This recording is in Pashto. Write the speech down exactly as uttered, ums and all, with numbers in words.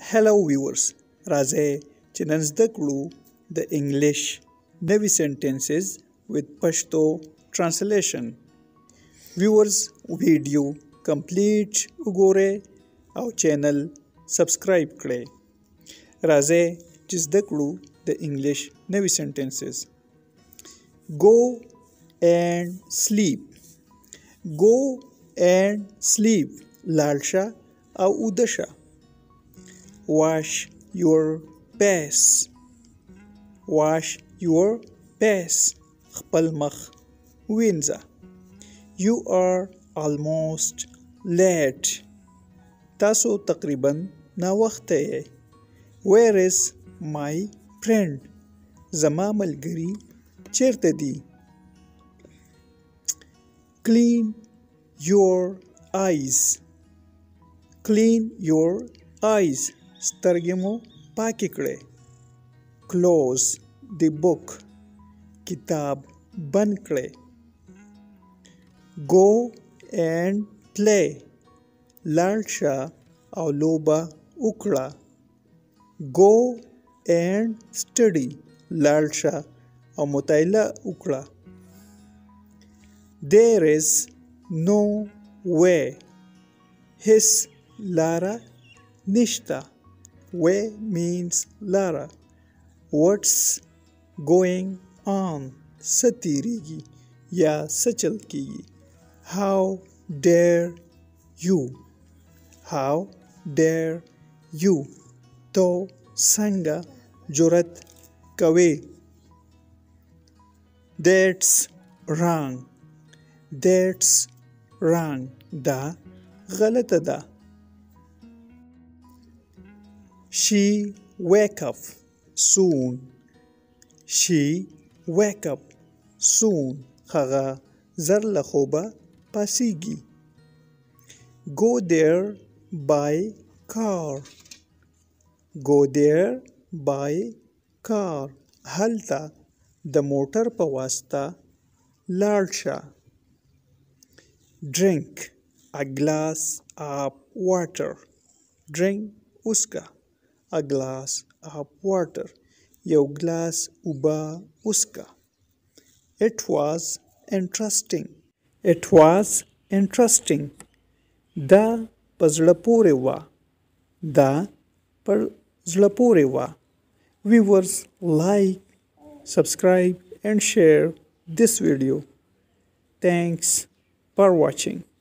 Hello viewers, راځئ چې نن زده کړو د انګلیش نوي sentences with Pashto translation. Viewers ویډیو کمپلیټ وګورئ او چینل سبسکرایب کړئ. راځئ چې زده کړو د انګلیش نوي sentences. Go and sleep. Go and sleep. لاړ شه او ویده شه. Wash your face. Wash your face. خپل مخ وینځه. You are almost late. تاسو تقریبا ناوخته یې. Where is my friend? زما ملګری چیرته دی؟ Clean your eyes. Clean your eyes. سترګې مو پاکې کړئ. Close the book. کتاب بند کړئ. Go and play. لاړ شه او لوبه وکړه. Go and study. لاړ شه او مطالعه وکړه. There is no way. هیڅ لاره نشته. Way means Lara. What's going on? Satirigi ya sachalki. How dare you? How dare you? To sanga jurat kawe. That's wrong. That's wrong. Da ghalata da. She wake up soon. She wake up soon. هغه زر له خوبه پاسیږي. Go there by car. Go there by car. هلته د موټر په واسطه لاړ شه. Drink a glass of water. Drink uska. A glass of water. Your glass uba uska. It was interesting. It was interesting. Da pazlapore wa. Da pazlapore wa. Viewers, like, subscribe and share this video. Thanks for watching.